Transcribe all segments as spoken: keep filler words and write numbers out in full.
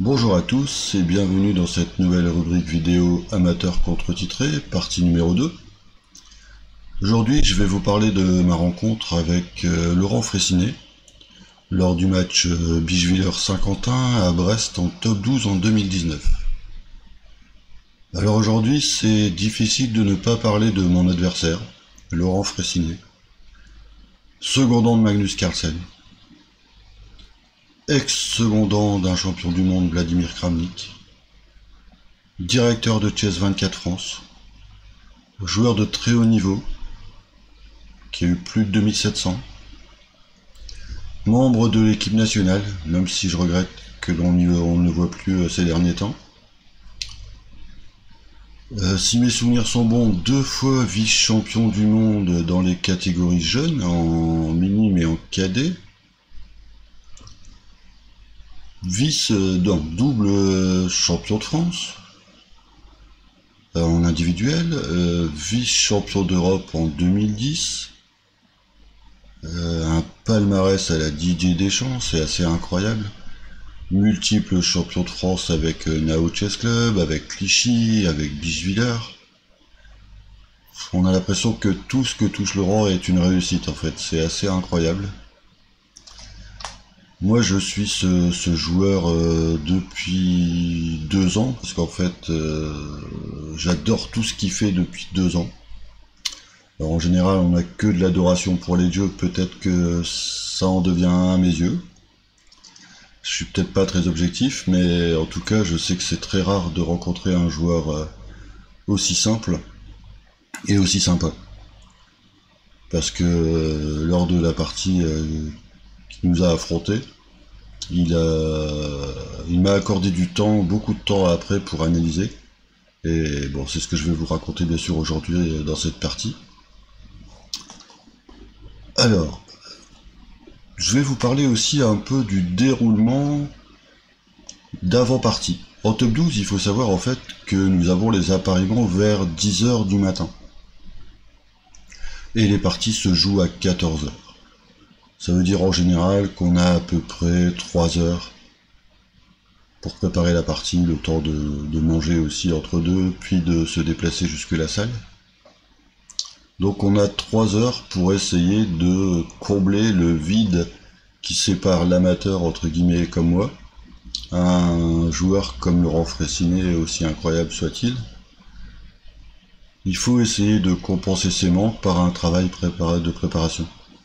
Bonjour à tous et bienvenue dans cette nouvelle rubrique vidéo amateur contre titré, partie numéro deux. Aujourd'hui je vais vous parler de ma rencontre avec euh, Laurent Fraissinet lors du match euh, Bischwiller-Saint-Quentin à Brest en top douze en deux mille dix-neuf. Alors aujourd'hui c'est difficile de ne pas parler de mon adversaire, Laurent Fraissinet, secondant de Magnus Carlsen, ex-secondant d'un champion du monde Vladimir Kramnik, directeur de Chess vingt-quatre France, joueur de très haut niveau, qui a eu plus de deux mille sept cents, membre de l'équipe nationale, même si je regrette que l'on ne le voit plus ces derniers temps. Euh, si mes souvenirs sont bons, deux fois vice-champion du monde dans les catégories jeunes, en minime et en cadet. Vice, euh, non, double champion de France euh, en individuel, euh, vice-champion d'Europe en deux mille dix, euh, un palmarès à la Didier Deschamps, c'est assez incroyable. Multiples champions de France avec euh, Nao Chess Club, avec Clichy, avec Bischwiller. On a l'impression que tout ce que touche Laurent est une réussite en fait, c'est assez incroyable. Moi je suis ce, ce joueur euh, depuis deux ans, parce qu'en fait euh, j'adore tout ce qu'il fait depuis deux ans. Alors en général on n'a que de l'adoration pour les dieux, peut-être que ça en devient un à mes yeux. Je suis peut-être pas très objectif, mais en tout cas je sais que c'est très rare de rencontrer un joueur euh, aussi simple et aussi sympa. Parce que euh, lors de la partie euh, qui nous a affronté, il a, il m'a accordé du temps, beaucoup de temps après pour analyser. Et bon, c'est ce que je vais vous raconter bien sûr aujourd'hui dans cette partie. Alors, je vais vous parler aussi un peu du déroulement d'avant-partie. En top douze, il faut savoir en fait que nous avons les appariements vers dix heures du matin. Et les parties se jouent à quatorze heures. Ça veut dire en général qu'on a à peu près trois heures pour préparer la partie, le temps de, de manger aussi entre deux, puis de se déplacer jusque la salle. Donc on a trois heures pour essayer de combler le vide qui sépare l'amateur entre guillemets comme moi, un joueur comme Laurent Fraissinet, aussi incroyable soit-il. Il faut essayer de compenser ses manques par un travail préparé de préparation.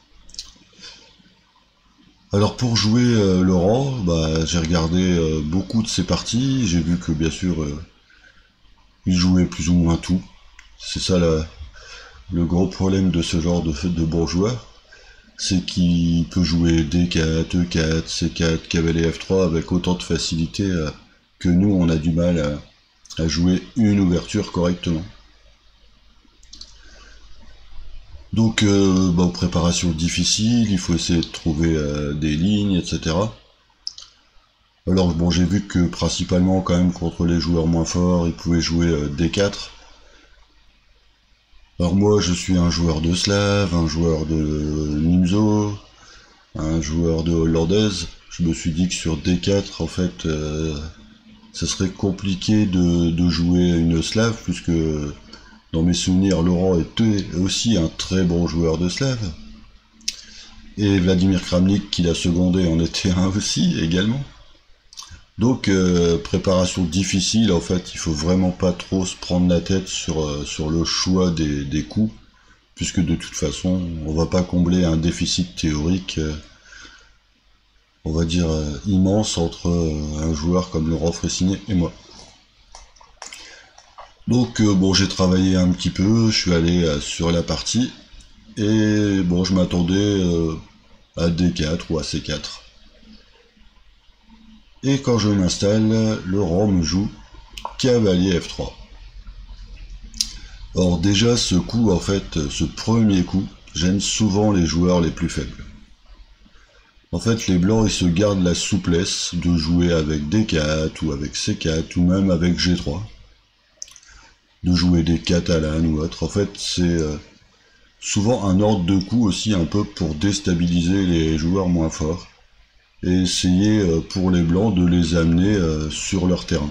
Alors pour jouer euh, Laurent, bah, j'ai regardé euh, beaucoup de ses parties, j'ai vu que bien sûr euh, il jouait plus ou moins tout. C'est ça la, le gros problème de ce genre de, de bon joueur, c'est qu'il peut jouer D quatre, E quatre, C quatre, cavalier F trois avec autant de facilité euh, que nous on a du mal à, à jouer une ouverture correctement. Donc, euh, bah, préparation difficile, il faut essayer de trouver euh, des lignes, et cetera. Alors, bon, j'ai vu que principalement, quand même, contre les joueurs moins forts, ils pouvaient jouer euh, D quatre. Alors moi, je suis un joueur de Slave, un joueur de Nimzo, un joueur de Hollandaise. Je me suis dit que sur D quatre, en fait, euh, ça serait compliqué de, de jouer une Slave, puisque... dans mes souvenirs, Laurent était aussi un très bon joueur de Slave. Et Vladimir Kramnik, qui l'a secondé, en était un aussi, également. Donc, euh, préparation difficile, en fait, il faut vraiment pas trop se prendre la tête sur, euh, sur le choix des, des coups, puisque de toute façon, on va pas combler un déficit théorique, euh, on va dire, euh, immense entre euh, un joueur comme Laurent Fraissinet et moi. Donc euh, bon, j'ai travaillé un petit peu, je suis allé euh, sur la partie, et bon, je m'attendais euh, à D quatre ou à C quatre. Et quand je m'installe, Laurent me joue cavalier F trois. Or déjà, ce coup, en fait, ce premier coup, gêne souvent les joueurs les plus faibles. En fait, les blancs, ils se gardent la souplesse de jouer avec D quatre, ou avec C quatre, ou même avec G trois. De jouer des catalanes ou autre. En fait, c'est euh, souvent un ordre de coup aussi un peu pour déstabiliser les joueurs moins forts. et essayer euh, pour les blancs de les amener euh, sur leur terrain.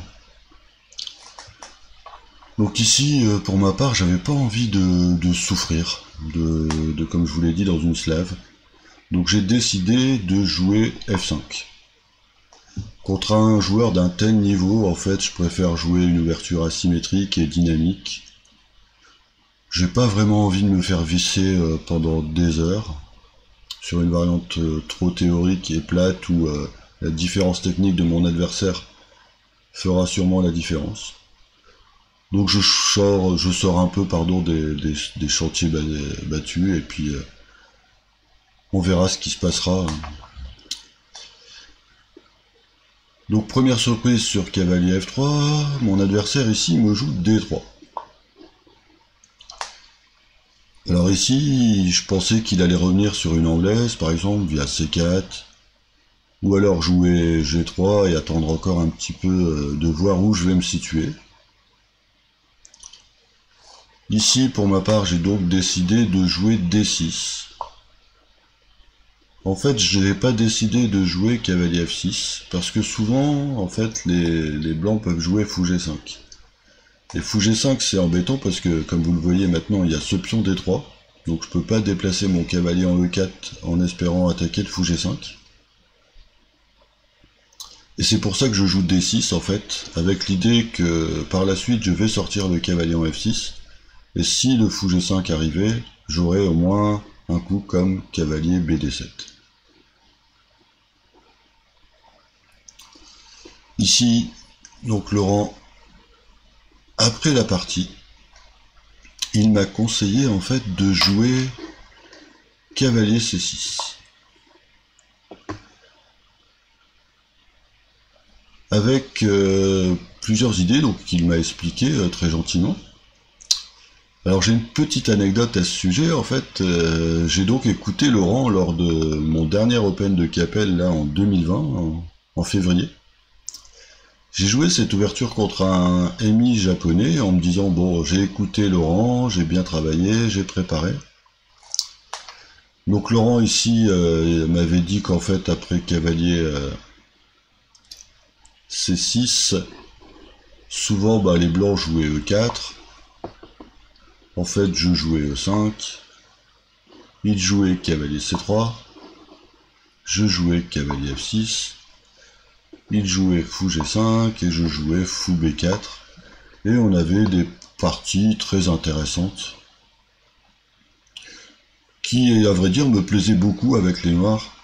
Donc ici, euh, pour ma part, j'avais pas envie de, de souffrir, de, de, comme je vous l'ai dit, dans une slave. Donc j'ai décidé de jouer F cinq. Contre un joueur d'un tel niveau, en fait, je préfère jouer une ouverture asymétrique et dynamique. J'ai pas vraiment envie de me faire visser euh, pendant des heures sur une variante euh, trop théorique et plate où euh, la différence technique de mon adversaire fera sûrement la différence. Donc je sors, je sors un peu pardon, des, des, des chantiers battus et puis euh, on verra ce qui se passera. Donc première surprise sur cavalier F trois, mon adversaire ici me joue D trois. Alors ici, je pensais qu'il allait revenir sur une anglaise, par exemple, via C quatre, ou alors jouer G trois et attendre encore un petit peu de voir où je vais me situer. Ici, pour ma part, j'ai donc décidé de jouer D six. En fait, je n'ai pas décidé de jouer cavalier F six, parce que souvent, en fait, les, les blancs peuvent jouer fou G cinq. Et fou G cinq, c'est embêtant parce que, comme vous le voyez maintenant, il y a ce pion D trois, donc je peux pas déplacer mon cavalier en E quatre en espérant attaquer le fou G cinq. Et c'est pour ça que je joue D six, en fait, avec l'idée que par la suite, je vais sortir le cavalier en F six, et si le fou G cinq arrivait, j'aurais au moins un coup comme cavalier B D sept. Ici, donc Laurent, après la partie, il m'a conseillé en fait de jouer cavalier C six. Avec euh, plusieurs idées, donc qu'il m'a expliqué euh, très gentiment. Alors j'ai une petite anecdote à ce sujet, en fait, euh, j'ai donc écouté Laurent lors de mon dernier Open de Capelle, là en deux mille vingt, en, en février. J'ai joué cette ouverture contre un M I japonais en me disant bon, j'ai écouté Laurent, j'ai bien travaillé, j'ai préparé. Donc Laurent ici euh, m'avait dit qu'en fait après cavalier euh, C six, souvent bah, les blancs jouaient E quatre. En fait je jouais E cinq, il jouait cavalier C trois, je jouais cavalier F six. Il jouait fou G cinq et je jouais fou B quatre. Et on avait des parties très intéressantes qui, à vrai dire, me plaisaient beaucoup avec les noirs.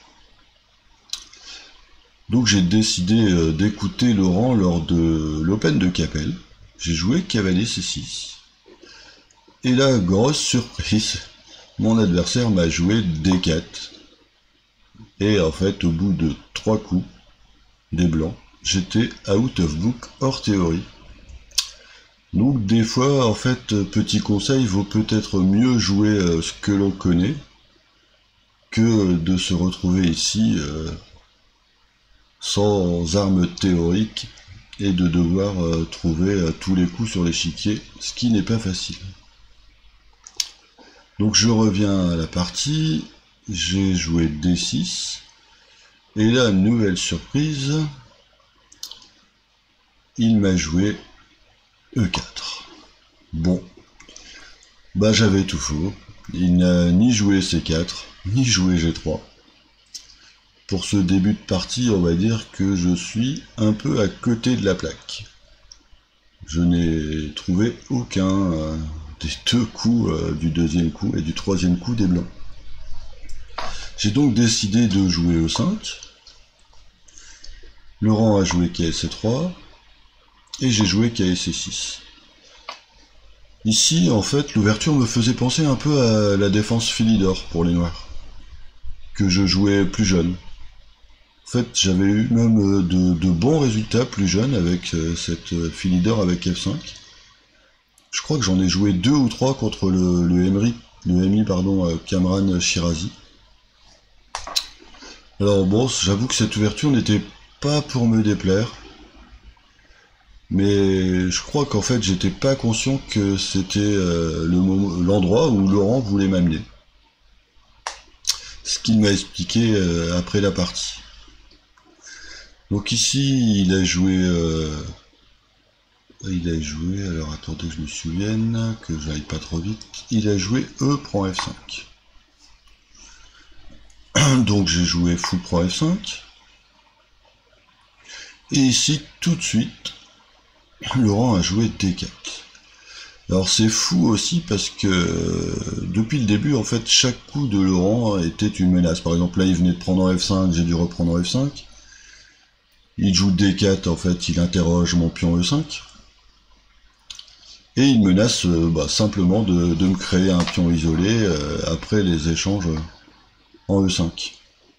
Donc j'ai décidé d'écouter Laurent lors de l'Open de Capelle. J'ai joué cavalier C six. Et là, grosse surprise, mon adversaire m'a joué D quatre. Et en fait, au bout de trois coups, des blancs, j'étais out of book hors théorie. Donc des fois, en fait, petit conseil, vaut peut-être mieux jouer euh, ce que l'on connaît que de se retrouver ici euh, sans armes théoriques et de devoir euh, trouver euh, tous les coups sur l'échiquier, ce qui n'est pas facile. Donc je reviens à la partie, j'ai joué D six. Et là, nouvelle surprise, il m'a joué E quatre. Bon, bah j'avais tout faux. Il n'a ni joué C quatre, ni joué G trois. Pour ce début de partie, on va dire que je suis un peu à côté de la plaque. Je n'ai trouvé aucun euh, des deux coups euh, du deuxième coup et du troisième coup des blancs. J'ai donc décidé de jouer E cinq. Laurent a joué K C trois. Et j'ai joué K C six. Ici, en fait, l'ouverture me faisait penser un peu à la défense Philidor pour les noirs. Que je jouais plus jeune. En fait, j'avais eu même de, de bons résultats plus jeune avec cette Philidor avec F cinq. Je crois que j'en ai joué deux ou trois contre le, le M I, le M I pardon, Kamran Shirazi. Alors bon, j'avoue que cette ouverture n'était pas pour me déplaire, mais je crois qu'en fait j'étais pas conscient que c'était euh, l'endroit où Laurent voulait m'amener. Ce qu'il m'a expliqué euh, après la partie. Donc ici, il a joué... Euh, il a joué... Alors attendez que je me souvienne, que j'aille pas trop vite. Il a joué E prend F cinq. Donc j'ai joué fou prend F cinq. Et ici, tout de suite, Laurent a joué D quatre. Alors c'est fou aussi parce que euh, depuis le début, en fait, chaque coup de Laurent était une menace. Par exemple, là, il venait de prendre F cinq, j'ai dû reprendre F cinq. Il joue D quatre, en fait, il interroge mon pion E cinq. Et il menace euh, bah, simplement de, de me créer un pion isolé euh, après les échanges en E cinq.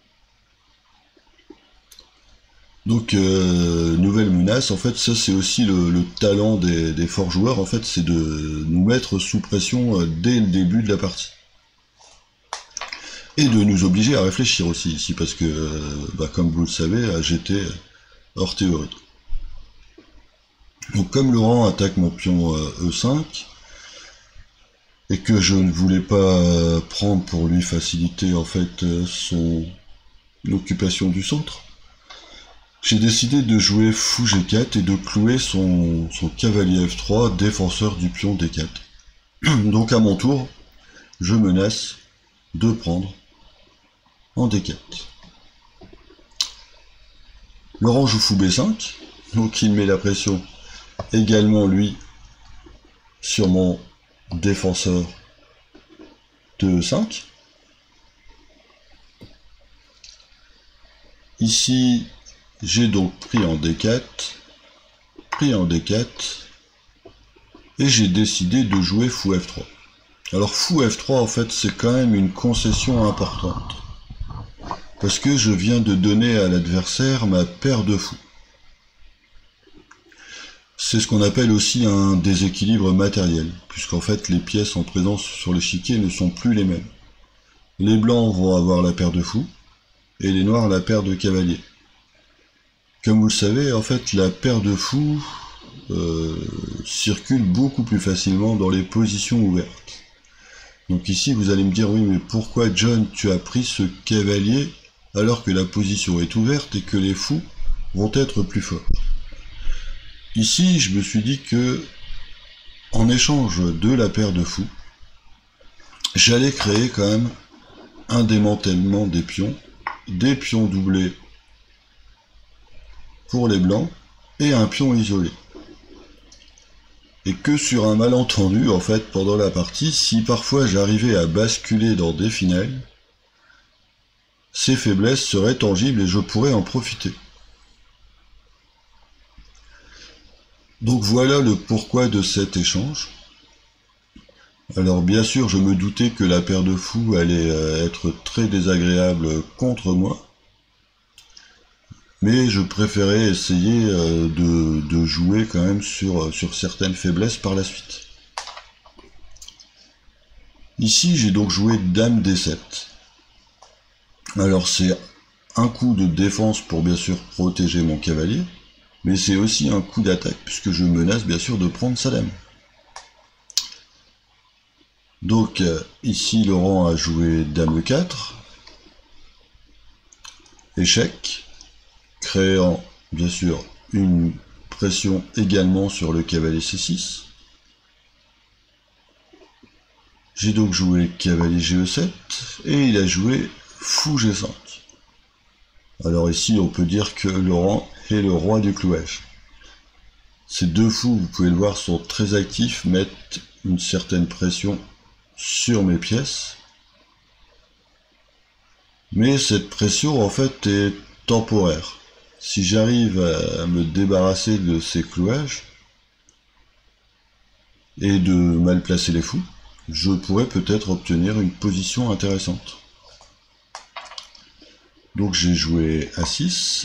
Donc, euh, nouvelle menace, en fait, ça c'est aussi le, le talent des, des forts joueurs, en fait, c'est de nous mettre sous pression euh, dès le début de la partie. Et de nous obliger à réfléchir aussi ici, parce que, euh, bah, comme vous le savez, j'étais hors théorie. Donc comme Laurent attaque mon pion euh, E cinq, et que je ne voulais pas euh, prendre pour lui faciliter en fait euh, son occupation du centre, j'ai décidé de jouer fou G quatre et de clouer son, son cavalier F trois, défenseur du pion D quatre. Donc à mon tour, je menace de prendre en D quatre. Laurent joue fou B cinq, donc il met la pression également lui sur mon défenseur de E cinq. Ici, j'ai donc pris en D quatre, pris en D quatre, et j'ai décidé de jouer fou F trois. Alors fou F trois, en fait, c'est quand même une concession importante. Parce que je viens de donner à l'adversaire ma paire de fous. C'est ce qu'on appelle aussi un déséquilibre matériel, puisqu'en fait les pièces en présence sur l'échiquier ne sont plus les mêmes. Les blancs vont avoir la paire de fous, et les noirs la paire de cavaliers. Comme vous le savez, en fait, la paire de fous euh, circule beaucoup plus facilement dans les positions ouvertes. Donc ici, vous allez me dire, oui, mais pourquoi, John, tu as pris ce cavalier alors que la position est ouverte et que les fous vont être plus forts? Ici, je me suis dit que, en échange de la paire de fous, j'allais créer quand même un démantèlement des pions, des pions doublés pour les blancs, et un pion isolé. Et que sur un malentendu, en fait, pendant la partie, si parfois j'arrivais à basculer dans des finales, ces faiblesses seraient tangibles et je pourrais en profiter. Donc voilà le pourquoi de cet échange. Alors bien sûr, je me doutais que la paire de fous allait être très désagréable contre moi, mais je préférais essayer de, de jouer quand même sur, sur certaines faiblesses par la suite. Ici, j'ai donc joué Dame D sept. Alors c'est un coup de défense pour bien sûr protéger mon cavalier, mais c'est aussi un coup d'attaque puisque je menace bien sûr de prendre sa dame. Donc ici, Laurent a joué Dame E quatre, échec, créant bien sûr une pression également sur le cavalier C six. J'ai donc joué cavalier G E sept et il a joué fou G cinq. Alors ici on peut dire que Laurent est le roi du clouage. Ces deux fous, vous pouvez le voir, sont très actifs, mettent une certaine pression sur mes pièces. Mais cette pression en fait est temporaire. Si j'arrive à me débarrasser de ces clouages et de mal placer les fous, je pourrais peut-être obtenir une position intéressante. Donc j'ai joué A six.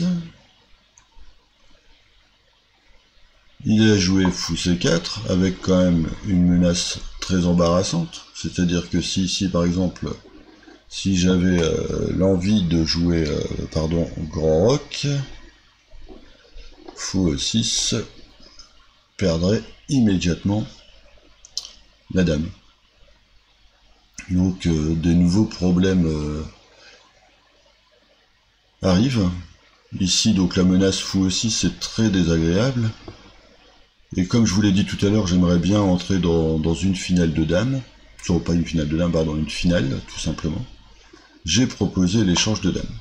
Il a joué fou C quatre avec quand même une menace très embarrassante. C'est-à-dire que si ici par exemple, si j'avais euh, l'envie de jouer euh, pardon, grand roc, fou E six perdrait immédiatement la dame. Donc euh, des nouveaux problèmes euh, arrivent. Ici, donc la menace fou E six, c'est très désagréable. Et comme je vous l'ai dit tout à l'heure, j'aimerais bien entrer dans, dans une finale de dames. Enfin, pas une finale de dames, pardon, une finale, tout simplement. J'ai proposé l'échange de dames.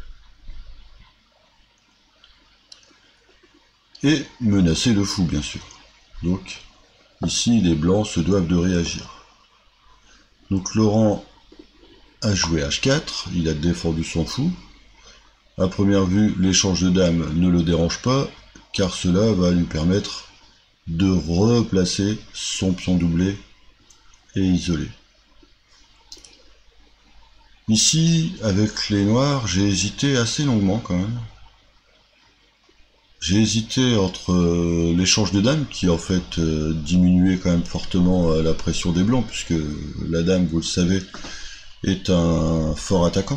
Et menacer le fou, bien sûr. Donc, ici, les blancs se doivent de réagir. Donc, Laurent a joué H quatre, il a défendu son fou. À première vue, l'échange de dames ne le dérange pas, car cela va lui permettre de replacer son pion doublé et isolé. Ici, avec les noirs, j'ai hésité assez longuement quand même. J'ai hésité entre euh, l'échange de dames, qui en fait euh, diminuait quand même fortement euh, la pression des blancs, puisque la dame, vous le savez, est un fort attaquant.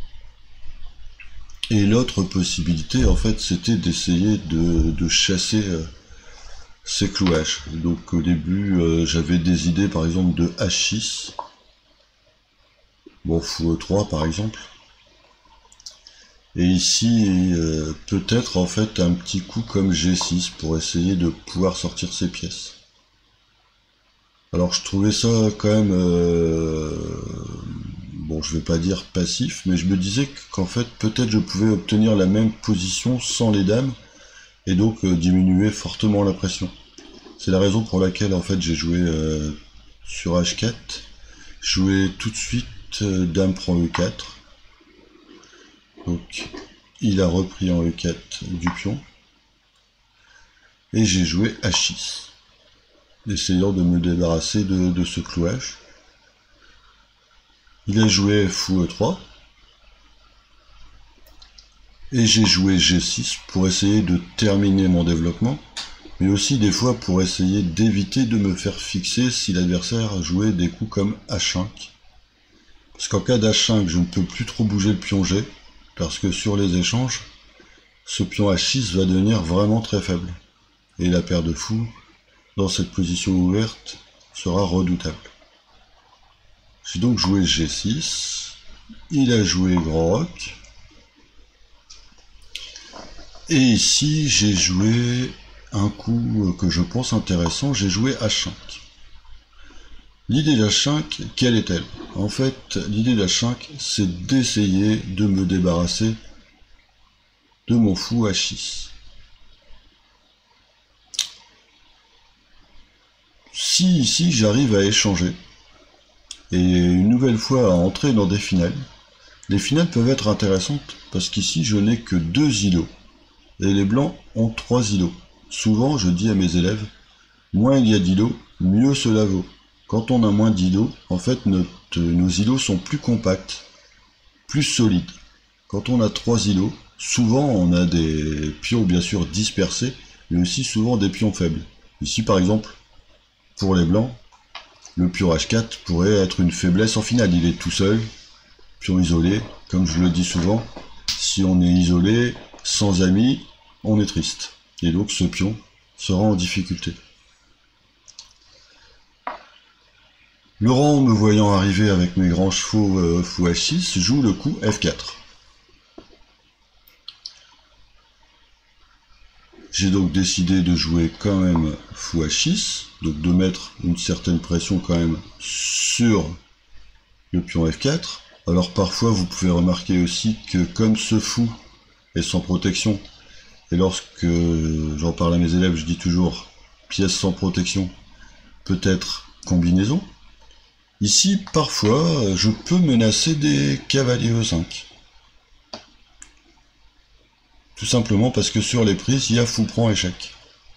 Et l'autre possibilité, en fait, c'était d'essayer de, de chasser euh, ces clouages. Donc au début, euh, j'avais des idées, par exemple, de H six. Bon, fou E trois, par exemple. Et ici, euh, peut-être en fait un petit coup comme G six pour essayer de pouvoir sortir ces pièces. Alors je trouvais ça quand même, euh, bon je vais pas dire passif, mais je me disais qu'en fait peut-être je pouvais obtenir la même position sans les dames, et donc euh, diminuer fortement la pression. C'est la raison pour laquelle en fait j'ai joué euh, sur H quatre, joué tout de suite euh, dame prend E quatre. Donc, il a repris en E quatre du pion. Et j'ai joué H six, essayant de me débarrasser de, de ce clouage. Il a joué fou E trois. Et j'ai joué G six pour essayer de terminer mon développement, mais aussi des fois pour essayer d'éviter de me faire fixer si l'adversaire jouait des coups comme H cinq. Parce qu'en cas d'H cinq, je ne peux plus trop bouger le pion G, parce que sur les échanges, ce pion H six va devenir vraiment très faible. Et la paire de fous, dans cette position ouverte, sera redoutable. J'ai donc joué G six, il a joué grand roc, et ici j'ai joué un coup que je pense intéressant, j'ai joué H cinq. L'idée d'H cinq, quelle est-elle? En fait, l'idée d'H cinq, c'est d'essayer de me débarrasser de mon fou H six. Si ici j'arrive à échanger, et une nouvelle fois à entrer dans des finales, les finales peuvent être intéressantes, parce qu'ici je n'ai que deux îlots, et les blancs ont trois îlots. Souvent je dis à mes élèves, moins il y a d'îlots, mieux cela vaut. Quand on a moins d'îlots, en fait notre, nos îlots sont plus compacts, plus solides. Quand on a trois îlots, souvent on a des pions bien sûr dispersés, mais aussi souvent des pions faibles. Ici par exemple, pour les blancs, le pion H quatre pourrait être une faiblesse en finale. Il est tout seul, pion isolé, comme je le dis souvent, si on est isolé, sans amis, on est triste. Et donc ce pion sera en difficulté. Laurent, me voyant arriver avec mes grands chevaux euh, fou H six, joue le coup F quatre. J'ai donc décidé de jouer quand même fou H six, donc de mettre une certaine pression quand même sur le pion F quatre. Alors parfois vous pouvez remarquer aussi que comme ce fou est sans protection, et lorsque j'en parle à mes élèves, je dis toujours pièce sans protection, peut-être combinaison. Ici, parfois, je peux menacer des cavaliers E cinq. Tout simplement parce que sur les prises, il y a fou prend échec.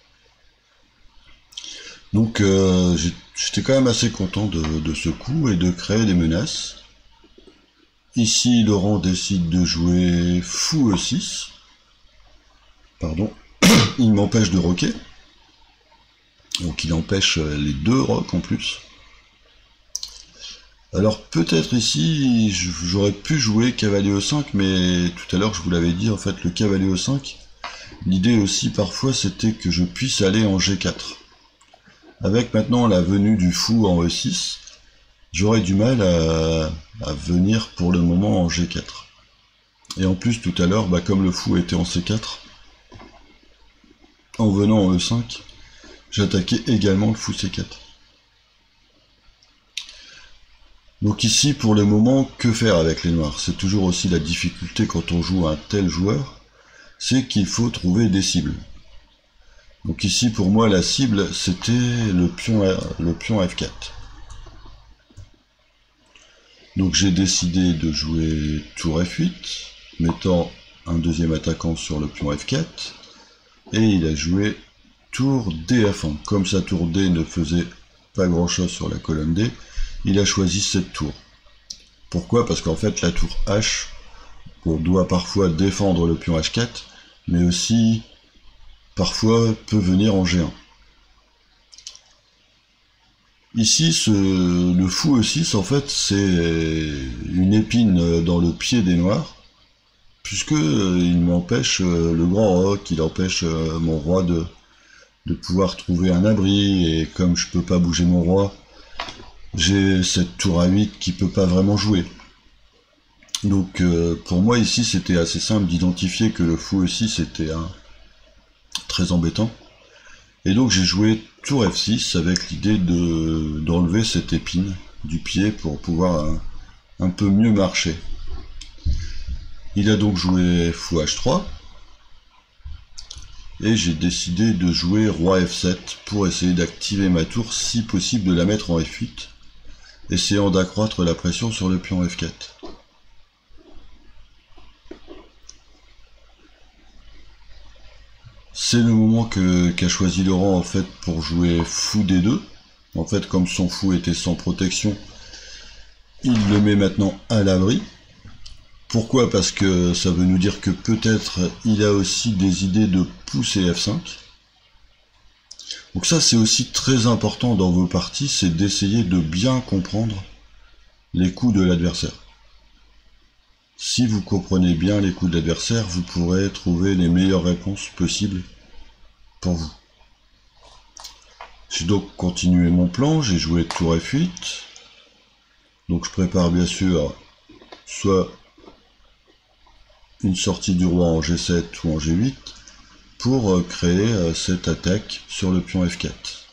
Donc euh, j'étais quand même assez content de, de ce coup et de créer des menaces. Ici, Laurent décide de jouer fou E six. Pardon. Il m'empêche de roquer. Donc il empêche les deux rocs en plus. Alors peut-être ici, j'aurais pu jouer cavalier E cinq, mais tout à l'heure je vous l'avais dit, en fait le cavalier E cinq, l'idée aussi parfois c'était que je puisse aller en G quatre. Avec maintenant la venue du fou en E six, j'aurais du mal à, à venir pour le moment en G quatre. Et en plus tout à l'heure, bah, comme le fou était en C quatre, en venant en E cinq, j'attaquais également le fou C quatre. Donc ici, pour le moment, que faire avec les noirs? C'est toujours aussi la difficulté quand on joue un tel joueur, c'est qu'il faut trouver des cibles. Donc ici, pour moi, la cible, c'était le pion, le pion F quatre. Donc j'ai décidé de jouer tour F huit, mettant un deuxième attaquant sur le pion F quatre, et il a joué tour D F un. Comme sa tour D ne faisait pas grand chose sur la colonne D, il a choisi cette tour. Pourquoi? Parce qu'en fait la tour H, on doit parfois défendre le pion H quatre, mais aussi parfois peut venir en G un. Ici, ce, le fou E six, en fait, c'est une épine dans le pied des noirs, puisque il m'empêche le grand roc, il empêche mon roi de, de pouvoir trouver un abri, et comme je peux pas bouger mon roi, j'ai cette tour A huit qui peut pas vraiment jouer. Donc euh, pour moi ici c'était assez simple d'identifier que le fou E six était un très embêtant. Et donc j'ai joué tour F six avec l'idée de d'enlever cette épine du pied pour pouvoir un, un peu mieux marcher. Il a donc joué fou H trois. Et j'ai décidé de jouer roi F sept pour essayer d'activer ma tour, si possible de la mettre en F huit, essayant d'accroître la pression sur le pion F quatre. C'est le moment que qu'a choisi Laurent en fait pour jouer fou D deux. En fait, comme son fou était sans protection, il le met maintenant à l'abri. Pourquoi? Parce que ça veut nous dire que peut-être il a aussi des idées de pousser F cinq. Donc ça c'est aussi très important dans vos parties, c'est d'essayer de bien comprendre les coups de l'adversaire. Si vous comprenez bien les coups de l'adversaire, vous pourrez trouver les meilleures réponses possibles pour vous. J'ai donc continué mon plan, j'ai joué tour F huit. Donc je prépare bien sûr soit une sortie du roi en G sept ou en G huit pour créer cette attaque sur le pion F quatre.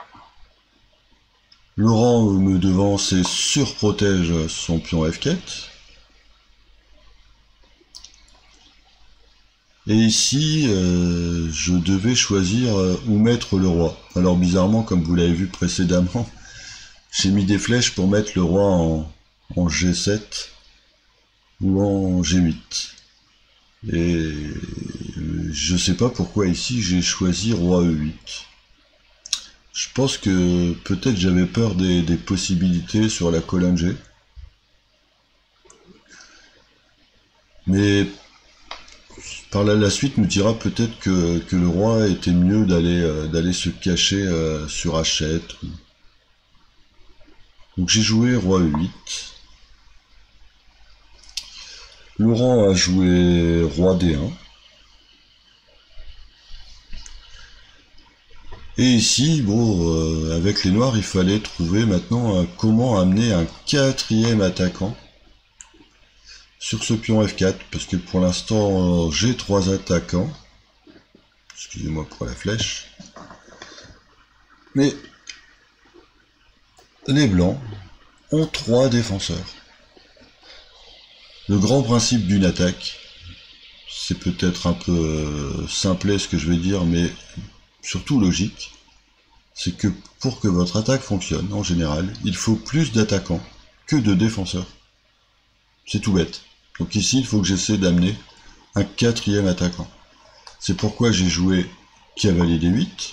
Laurent me devance et surprotège son pion F quatre. Et ici, euh, je devais choisir où mettre le roi. Alors bizarrement, comme vous l'avez vu précédemment, j'ai mis des flèches pour mettre le roi en, en G sept ou en G huit. Et je sais pas pourquoi ici j'ai choisi roi E huit. Je pense que peut-être j'avais peur des, des possibilités sur la colonne G. Mais par là, la suite nous dira peut-être que, que le roi était mieux d'aller euh, d'aller se cacher euh, sur H sept. Donc j'ai joué roi E huit. Laurent a joué roi D un. Et ici, bon, euh, avec les noirs, il fallait trouver maintenant euh, comment amener un quatrième attaquant sur ce pion F quatre, parce que pour l'instant, euh, j'ai trois attaquants. Excusez-moi pour la flèche. Mais les blancs ont trois défenseurs. Le grand principe d'une attaque, c'est peut-être un peu euh, simplet ce que je vais dire, mais surtout logique, c'est que pour que votre attaque fonctionne, en général, il faut plus d'attaquants que de défenseurs. C'est tout bête. Donc ici, il faut que j'essaie d'amener un quatrième attaquant. C'est pourquoi j'ai joué cavalier D huit,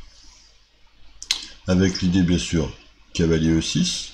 avec l'idée bien sûr cavalier E six.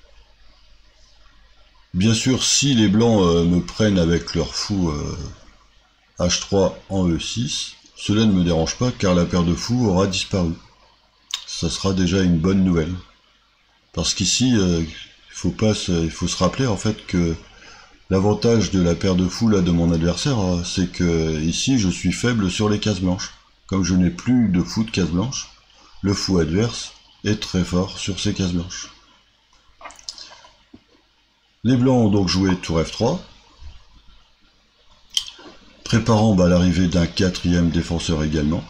Bien sûr, si les blancs euh, me prennent avec leur fou euh, H trois en E six, cela ne me dérange pas car la paire de fous aura disparu. Ça sera déjà une bonne nouvelle. Parce qu'ici, euh, il faut pas se, il faut se rappeler en fait que l'avantage de la paire de fous là de mon adversaire, c'est que ici je suis faible sur les cases blanches. Comme je n'ai plus de fou de cases blanches, le fou adverse est très fort sur ces cases blanches. Les blancs ont donc joué tour F trois. préparant bah, l'arrivée d'un quatrième défenseur également.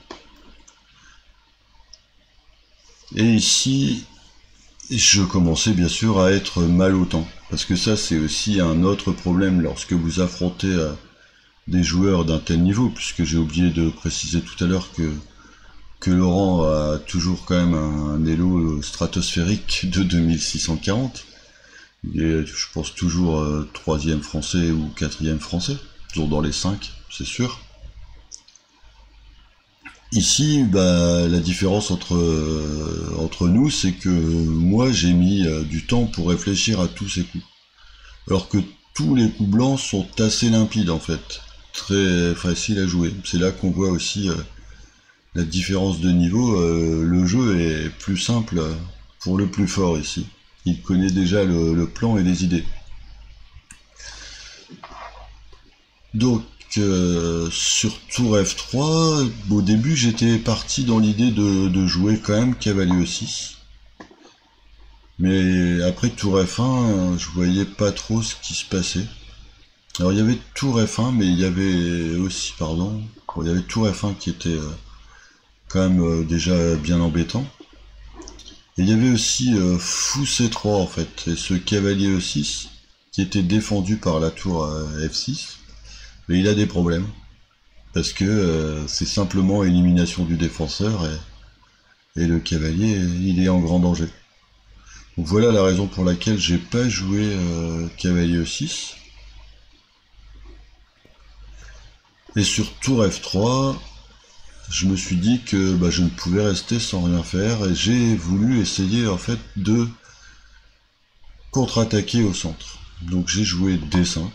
Et ici, je commençais bien sûr à être mal au temps, parce que ça c'est aussi un autre problème lorsque vous affrontez euh, des joueurs d'un tel niveau, puisque j'ai oublié de préciser tout à l'heure que, que Laurent a toujours quand même un, un élo stratosphérique de deux mille six cent quarante. Il est, je pense, toujours euh, troisième français ou quatrième français, toujours dans les cinq, c'est sûr. Ici, bah, la différence entre, euh, entre nous, c'est que moi j'ai mis euh, du temps pour réfléchir à tous ces coups. Alors que tous les coups blancs sont assez limpides en fait, très faciles à jouer. C'est là qu'on voit aussi euh, la différence de niveau. Euh, le jeu est plus simple pour le plus fort ici. Il connaît déjà le, le plan et les idées. Donc, Euh, sur tour F trois, au début j'étais parti dans l'idée de, de jouer quand même cavalier E six. Mais après tour F un, je voyais pas trop ce qui se passait. Alors il y avait tour F un, mais il y avait aussi, pardon, bon, il y avait tour F un qui était euh, quand même euh, déjà bien embêtant. Et il y avait aussi euh, fou C trois en fait, et ce cavalier E six qui était défendu par la tour euh, F six. Mais il a des problèmes, parce que euh, c'est simplement élimination du défenseur, et, et le cavalier, il est en grand danger. Donc voilà la raison pour laquelle j'ai pas joué euh, cavalier E six. Et sur tour F trois, je me suis dit que bah, je ne pouvais rester sans rien faire, et j'ai voulu essayer en fait de contre-attaquer au centre. Donc j'ai joué D cinq.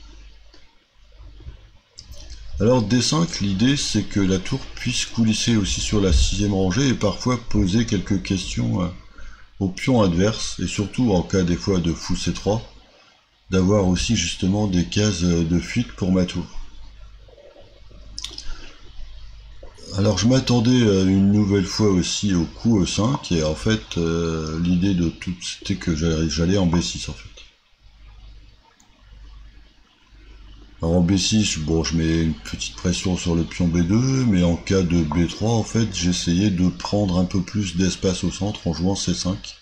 Alors D cinq, l'idée c'est que la tour puisse coulisser aussi sur la sixième rangée et parfois poser quelques questions euh, au pion adverse, et surtout en cas des fois de fou C trois, d'avoir aussi justement des cases de fuite pour ma tour. Alors je m'attendais une nouvelle fois aussi au coup E cinq, et en fait euh, l'idée de tout c'était que j'allais en B six en fait. Alors en B six, bon, je mets une petite pression sur le pion B deux, mais en cas de B trois, en fait, j'essayais de prendre un peu plus d'espace au centre en jouant C cinq.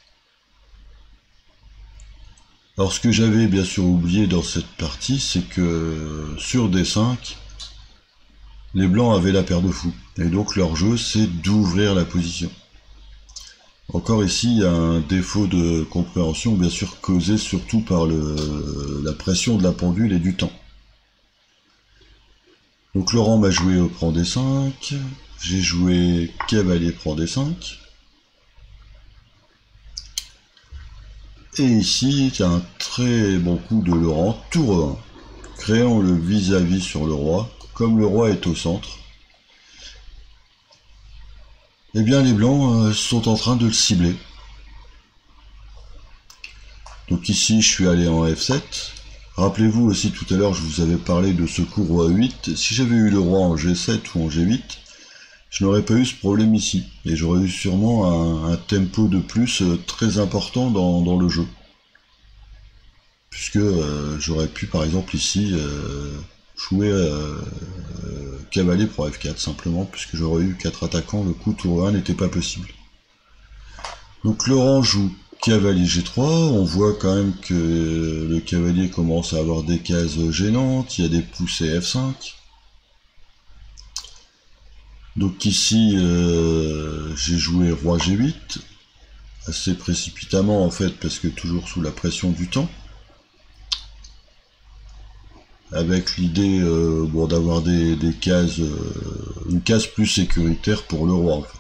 Alors ce que j'avais bien sûr oublié dans cette partie, c'est que sur D cinq, les blancs avaient la paire de fous, et donc leur jeu, c'est d'ouvrir la position. Encore ici, il y a un défaut de compréhension, bien sûr causé surtout par le, la pression de la pendule et du temps. Donc Laurent m'a joué au prend D cinq, j'ai joué cavalier prend D cinq. Et ici, il y a un très bon coup de Laurent, tour E un, créant le vis-à-vis sur le roi. Comme le roi est au centre, eh bien les blancs euh, sont en train de le cibler. Donc ici, je suis allé en F sept. Rappelez-vous aussi tout à l'heure, je vous avais parlé de ce coup roi huit. Si j'avais eu le roi en G sept ou en G huit, je n'aurais pas eu ce problème ici. Et j'aurais eu sûrement un, un tempo de plus euh, très important dans, dans le jeu. Puisque euh, j'aurais pu par exemple ici euh, jouer euh, euh, cavalier pour F quatre simplement, puisque j'aurais eu quatre attaquants, le coup tour un n'était pas possible. Donc Laurent joue cavalier G trois, on voit quand même que le cavalier commence à avoir des cases gênantes, il y a des poussées F cinq. Donc ici euh, j'ai joué roi G huit, assez précipitamment en fait, parce que toujours sous la pression du temps. Avec l'idée euh, bon, d'avoir des, des cases, euh, une case plus sécuritaire pour le roi en fait.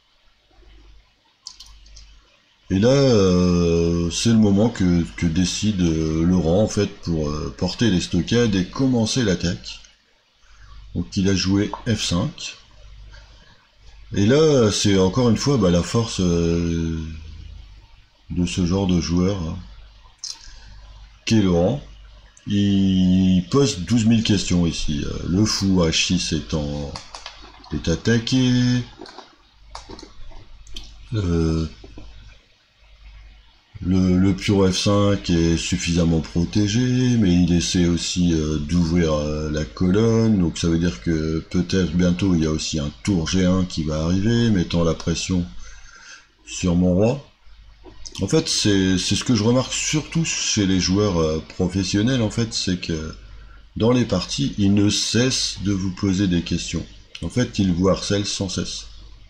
Et là, euh, c'est le moment que, que décide euh, Laurent en fait pour euh, porter les stockades et commencer l'attaque. Donc il a joué F cinq. Et là, c'est encore une fois bah, la force euh, de ce genre de joueur hein, qu'est Laurent. Il pose douze mille questions ici. Le fou H six étant est attaqué. Euh, Le, le pion F cinq est suffisamment protégé, mais il essaie aussi euh, d'ouvrir euh, la colonne, donc ça veut dire que peut-être bientôt il y a aussi un tour G un qui va arriver, mettant la pression sur mon roi. En fait, c'est ce que je remarque surtout chez les joueurs euh, professionnels, en fait, c'est que dans les parties, ils ne cessent de vous poser des questions. En fait, ils vous harcèlent sans cesse.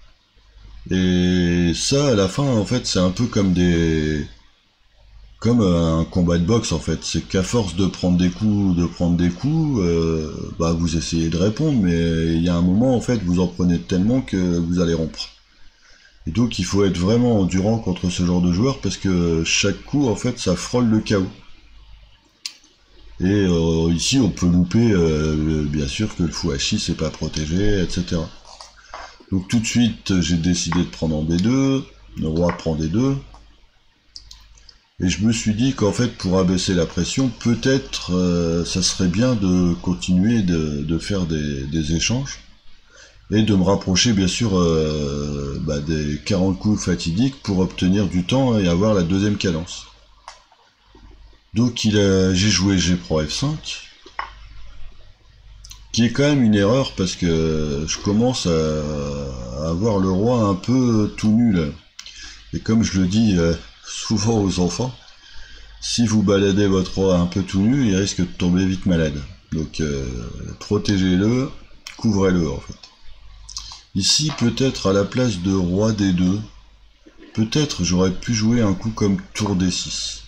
Et ça, à la fin, en fait, c'est un peu comme des... comme un combat de boxe, en fait. C'est qu'à force de prendre des coups, de prendre des coups, euh, bah vous essayez de répondre, mais il y a un moment, en fait, vous en prenez tellement que vous allez rompre. Et donc il faut être vraiment endurant contre ce genre de joueur parce que chaque coup en fait ça frôle le chaos. Et euh, ici on peut louper euh, bien sûr que le Fuashi c'est pas protégé, et cetera. Donc tout de suite j'ai décidé de prendre en B deux, le roi prend D deux. Et je me suis dit qu'en fait pour abaisser la pression, peut-être euh, ça serait bien de continuer de, de faire des, des échanges. Et de me rapprocher bien sûr euh, bah, des quarante coups fatidiques pour obtenir du temps et avoir la deuxième cadence. Donc il a, j'ai joué G Pro F cinq, qui est quand même une erreur parce que je commence à, à avoir le roi un peu tout nul. Et comme je le dis euh, souvent aux enfants, si vous baladez votre roi un peu tout nu, il risque de tomber vite malade. Donc euh, protégez-le, couvrez-le en fait. Ici, peut-être à la place de roi D deux, peut-être j'aurais pu jouer un coup comme tour D six.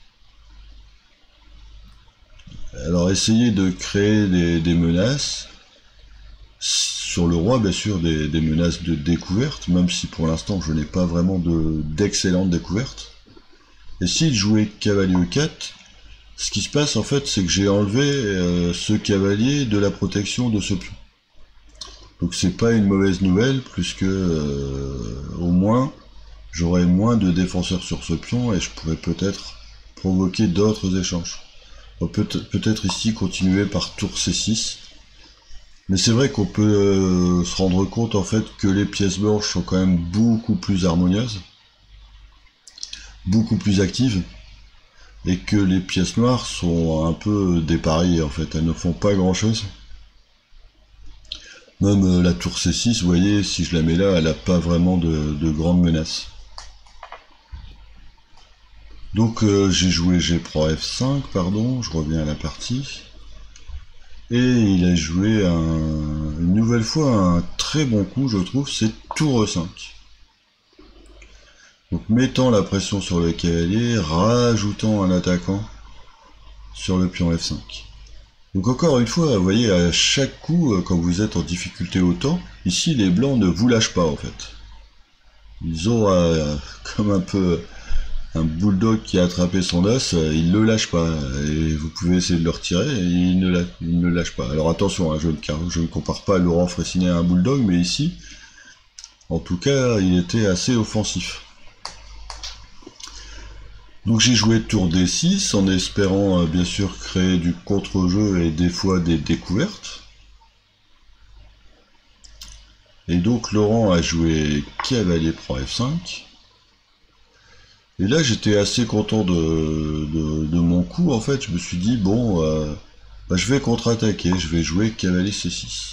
Alors essayez de créer des, des menaces, sur le roi bien sûr des, des menaces de découverte, même si pour l'instant je n'ai pas vraiment de, d'excellentes découvertes. Et s'il jouait cavalier E quatre, ce qui se passe en fait c'est que j'ai enlevé euh, ce cavalier de la protection de ce pion. Donc c'est pas une mauvaise nouvelle, puisque euh, au moins j'aurai moins de défenseurs sur ce pion et je pourrais peut-être provoquer d'autres échanges. Peut-être peut-être ici continuer par tour C six. Mais c'est vrai qu'on peut euh, se rendre compte en fait que les pièces blanches sont quand même beaucoup plus harmonieuses, beaucoup plus actives, et que les pièces noires sont un peu dépareillées en fait, elles ne font pas grand chose. Même euh, la tour C six, vous voyez, si je la mets là, elle n'a pas vraiment de, de grandes menaces. Donc euh, j'ai joué G Pro F cinq, pardon, je reviens à la partie. Et il a joué un, une nouvelle fois un très bon coup, je trouve, c'est tour E cinq. Donc mettant la pression sur le cavalier, rajoutant un attaquant sur le pion F cinq. Donc encore une fois, vous voyez, à chaque coup, quand vous êtes en difficulté autant, ici les blancs ne vous lâchent pas en fait. Ils ont euh, comme un peu un bulldog qui a attrapé son os, ils le lâchent pas. Et vous pouvez essayer de le retirer, et il ne, la, il ne le lâche pas. Alors attention, hein, je, ne, je ne compare pas Laurent Fressinet à un bulldog, mais ici, en tout cas, il était assez offensif. Donc j'ai joué tour D six en espérant euh, bien sûr créer du contre-jeu et des fois des découvertes. Et donc Laurent a joué cavalier Pro F cinq. Et là j'étais assez content de, de, de mon coup en fait. Je me suis dit bon, euh, bah, je vais contre-attaquer, je vais jouer cavalier C six.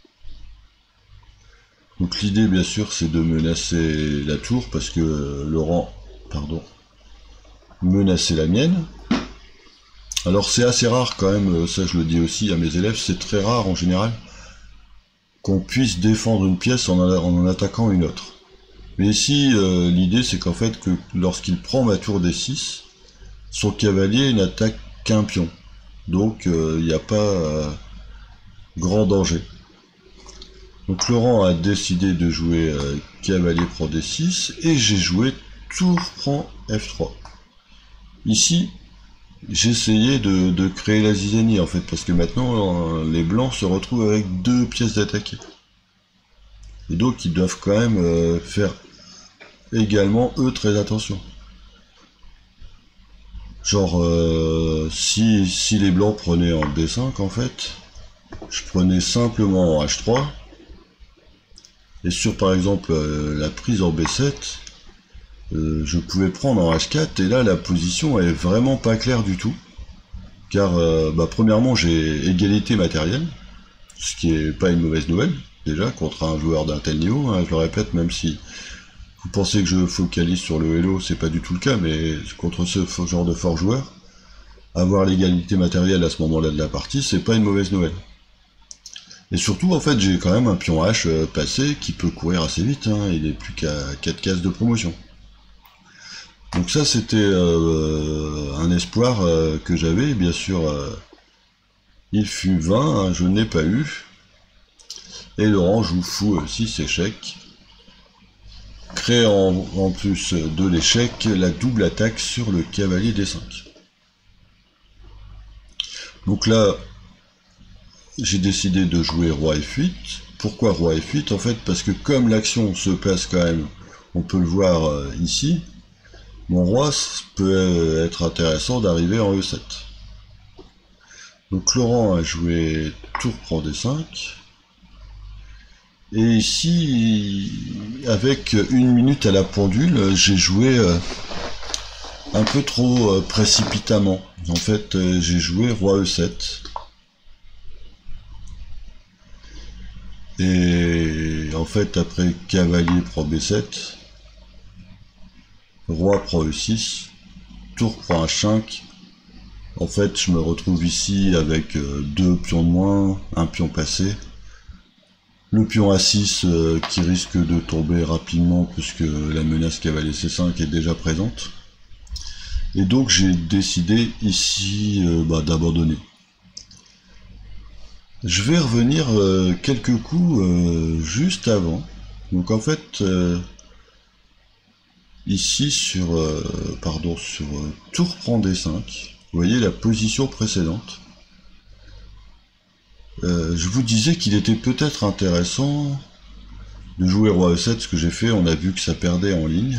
Donc l'idée bien sûr c'est de menacer la tour parce que euh, Laurent, pardon, menacer la mienne. Alors c'est assez rare quand même, ça je le dis aussi à mes élèves, c'est très rare en général qu'on puisse défendre une pièce en, en, en attaquant une autre. Mais ici euh, l'idée c'est qu'en fait que lorsqu'il prend ma tour D six, son cavalier n'attaque qu'un pion. Donc il euh, n'y a pas euh, grand danger. Donc Laurent a décidé de jouer euh, cavalier prend D six et j'ai joué tour prend F trois. Ici, j'essayais de, de créer la zizanie en fait, parce que maintenant les blancs se retrouvent avec deux pièces d'attaquer. Et donc ils doivent quand même euh, faire également eux très attention. Genre euh, si, si les blancs prenaient en B cinq en fait, je prenais simplement en H trois, et sur par exemple euh, la prise en B sept, euh, je pouvais prendre en H quatre, et là la position est vraiment pas claire du tout. Car euh, bah, premièrement j'ai égalité matérielle, ce qui est pas une mauvaise nouvelle, déjà, contre un joueur d'un tel niveau, hein, je le répète, même si vous pensez que je focalise sur le Hello, c'est pas du tout le cas, mais contre ce genre de fort joueur, avoir l'égalité matérielle à ce moment-là de la partie, c'est pas une mauvaise nouvelle. Et surtout, en fait, j'ai quand même un pion H euh, passé qui peut courir assez vite, hein, il est plus qu'à quatre cases de promotion. Donc ça, c'était euh, un espoir euh, que j'avais, bien sûr, euh, il fut vain, hein, je n'ai pas eu. Et Laurent joue fou six échecs, créant en plus de l'échec la double attaque sur le cavalier D cinq. Donc là, j'ai décidé de jouer roi F huit. Pourquoi roi F huit? En fait, parce que comme l'action se passe quand même, on peut le voir euh, ici, mon roi peut être intéressant d'arriver en E sept. Donc Laurent a joué tour prend D cinq. Et ici, avec une minute à la pendule, j'ai joué euh, un peu trop euh, précipitamment. En fait, euh, j'ai joué roi E sept. Et en fait, après cavalier prend B sept, roi prend E six, tour prend H cinq. En fait, je me retrouve ici avec euh, deux pions de moins, un pion passé. Le pion A six euh, qui risque de tomber rapidement puisque la menace cavalier C cinq est déjà présente. Et donc j'ai décidé ici euh, bah, d'abandonner. Je vais revenir euh, quelques coups euh, juste avant. Donc en fait, euh, ici sur, euh, pardon, sur euh, tour prend D cinq, vous voyez la position précédente. Euh, je vous disais qu'il était peut-être intéressant de jouer roi E sept, ce que j'ai fait, on a vu que ça perdait en ligne.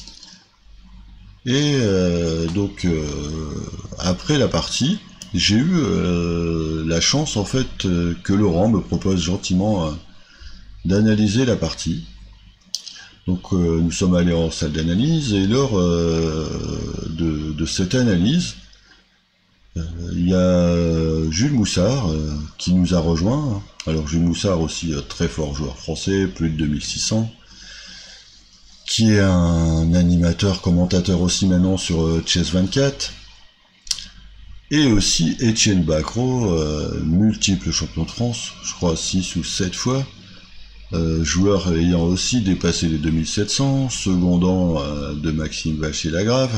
Et euh, donc euh, après la partie, j'ai eu euh, la chance en fait euh, que Laurent me propose gentiment euh, d'analyser la partie. Donc euh, nous sommes allés en salle d'analyse et lors euh, de, de cette analyse, il euh, y a Jules Moussard euh, qui nous a rejoint. Alors Jules Moussard aussi euh, très fort joueur français, plus de deux mille six cents, qui est un animateur, commentateur aussi maintenant sur euh, Chess vingt-quatre, et aussi Étienne Bacrot, euh, multiple champion de France, je crois six ou sept fois, euh, joueur ayant aussi dépassé les deux mille sept cents, secondant euh, de Maxime Vachier-Lagrave,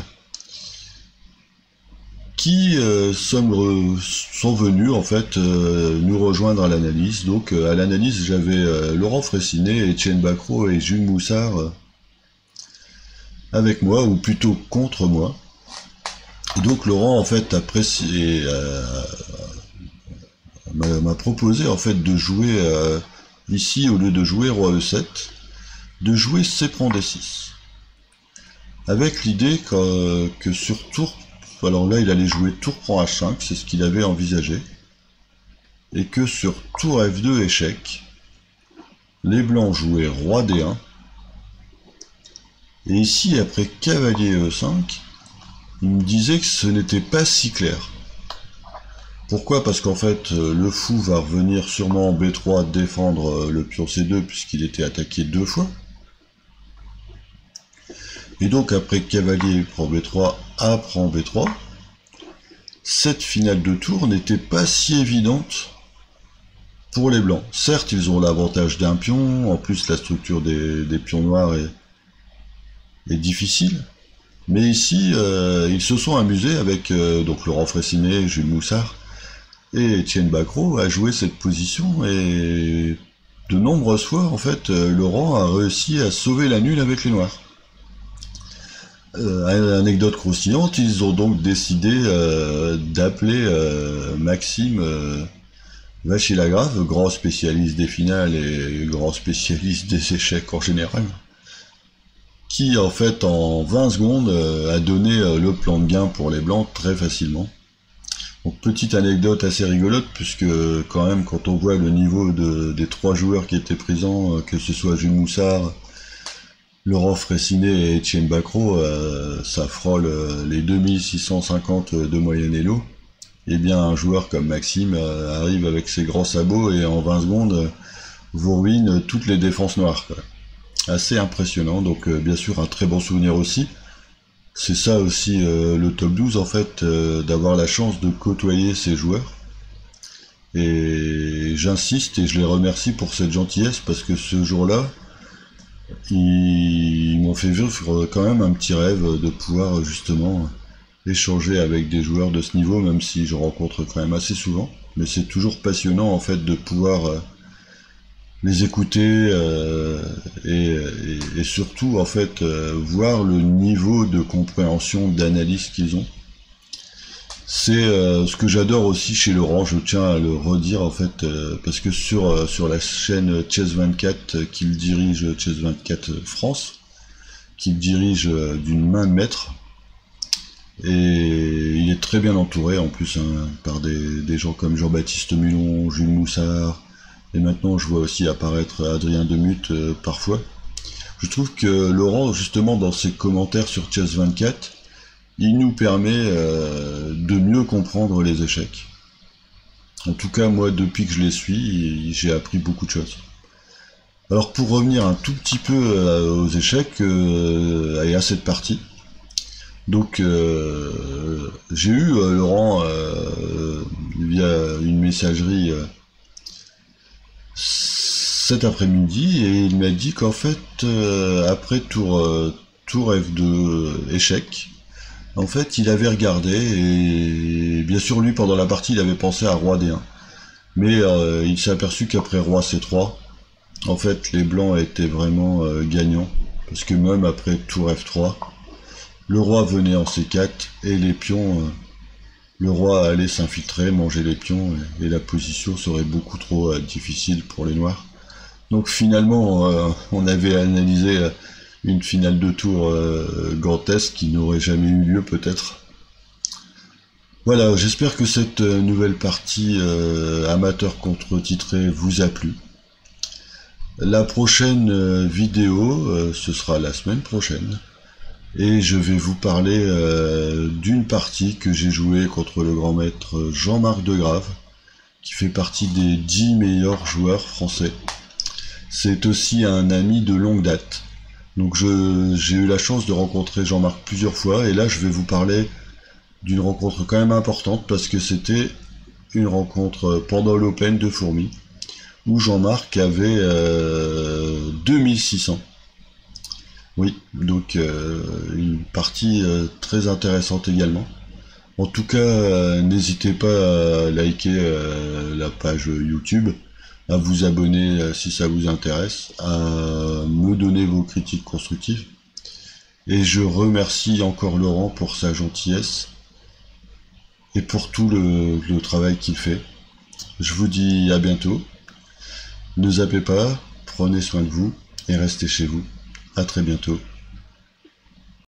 qui euh, sont, sont venus en fait euh, nous rejoindre à l'analyse. Donc euh, à l'analyse j'avais euh, Laurent Fraissinet, Étienne Bacrot et Jules Moussard euh, avec moi, ou plutôt contre moi. Et donc Laurent en fait apprécié, euh, m'a proposé en fait de jouer euh, ici, au lieu de jouer roi E sept, de jouer C prend D six, avec l'idée que, que sur tour, alors là il allait jouer tour prend H cinq, c'est ce qu'il avait envisagé, et que sur tour F deux échec, les blancs jouaient roi D un, et ici après cavalier E cinq, il me disait que ce n'était pas si clair. Pourquoi? Parce qu'en fait le fou va revenir sûrement en B trois défendre le pion C deux puisqu'il était attaqué deux fois. Et donc après cavalier prend B trois, A prend B trois, cette finale de tour n'était pas si évidente pour les blancs. Certes ils ont l'avantage d'un pion, en plus la structure des, des pions noirs est, est difficile, mais ici euh, ils se sont amusés avec euh, donc Laurent Fraissinet, Jules Moussard et Étienne Bacrot à jouer cette position, et de nombreuses fois en fait euh, Laurent a réussi à sauver la nulle avec les noirs. Euh, anecdote croustillante, ils ont donc décidé euh, d'appeler euh, Maxime euh, Vachier-Lagrave, grand spécialiste des finales et grand spécialiste des échecs en général, qui en fait en vingt secondes euh, a donné euh, le plan de gain pour les blancs très facilement. Donc petite anecdote assez rigolote, puisque quand même quand on voit le niveau de, des trois joueurs qui étaient présents, euh, que ce soit Jules Moussard, Laurent Fraissinet et Etienne Bacrot, euh, ça frôle euh, les deux mille six cent cinquante de moyenne Elo. Eh bien, un joueur comme Maxime euh, arrive avec ses grands sabots et en vingt secondes euh, vous ruine toutes les défenses noires, quoi. Assez impressionnant, donc euh, bien sûr un très bon souvenir aussi. C'est ça aussi euh, le top douze en fait, euh, d'avoir la chance de côtoyer ces joueurs. Et j'insiste et je les remercie pour cette gentillesse parce que ce jour-là, ils m'ont fait vivre quand même un petit rêve de pouvoir justement échanger avec des joueurs de ce niveau, même si je rencontre quand même assez souvent. Mais c'est toujours passionnant en fait de pouvoir euh, les écouter euh, et, et, et surtout en fait euh, voir le niveau de compréhension, d'analyse qu'ils ont. C'est euh, ce que j'adore aussi chez Laurent, je tiens à le redire en fait, euh, parce que sur, euh, sur la chaîne Chess vingt-quatre euh, qu'il dirige, Chess vingt-quatre France, qu'il dirige euh, d'une main de maître, et il est très bien entouré en plus hein, par des, des gens comme Jean-Baptiste Mulon, Jules Moussard, et maintenant je vois aussi apparaître Adrien Demuth euh, parfois. Je trouve que Laurent, justement dans ses commentaires sur Chess vingt-quatre, il nous permet euh, de mieux comprendre les échecs. En tout cas, moi, depuis que je les suis, j'ai appris beaucoup de choses. Alors, pour revenir un tout petit peu euh, aux échecs euh, et à cette partie, donc euh, j'ai eu euh, Laurent euh, via une messagerie euh, cet après-midi et il m'a dit qu'en fait, euh, après tour, euh, tour F deux échec, en fait, il avait regardé et bien sûr lui pendant la partie il avait pensé à roi D un. Mais euh, il s'est aperçu qu'après roi C trois, en fait les blancs étaient vraiment euh, gagnants. Parce que même après tour F trois, le roi venait en C quatre et les pions, euh, le roi allait s'infiltrer, manger les pions et, et la position serait beaucoup trop euh, difficile pour les noirs. Donc finalement euh, on avait analysé euh, une finale de tour euh, gantesque qui n'aurait jamais eu lieu peut-être. Voilà, j'espère que cette euh, nouvelle partie euh, amateur contre titré vous a plu. La prochaine euh, vidéo, euh, ce sera la semaine prochaine, et je vais vous parler euh, d'une partie que j'ai jouée contre le grand maître Jean-Marc Degrave, qui fait partie des dix meilleurs joueurs français. C'est aussi un ami de longue date. Donc je, j'ai eu la chance de rencontrer Jean-Marc plusieurs fois et là je vais vous parler d'une rencontre quand même importante parce que c'était une rencontre pendant l'Open de Fourmi où Jean-Marc avait euh, deux mille six cents. Oui, donc euh, une partie euh, très intéressante également. En tout cas, euh, n'hésitez pas à liker euh, la page YouTube, à vous abonner euh, si ça vous intéresse, à me donner vos critiques constructives. Et je remercie encore Laurent pour sa gentillesse et pour tout le, le travail qu'il fait. Je vous dis à bientôt. Ne zappez pas, prenez soin de vous et restez chez vous. À très bientôt.